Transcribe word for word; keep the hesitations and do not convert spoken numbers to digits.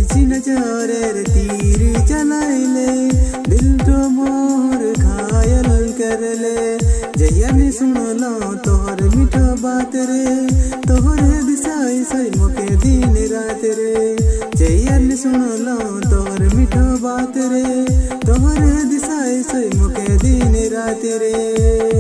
तिरछी नजरेर तीर चलाइले दिल तो मोर घायल करले। जहिया सुनलो तोहर मीठो बात रे तोहर दिशाई सई मोके दिन रात रे। जहिया सुनलो तोहर मीठो बात रे तोहर दिशाई सई मोके दिन रात रे।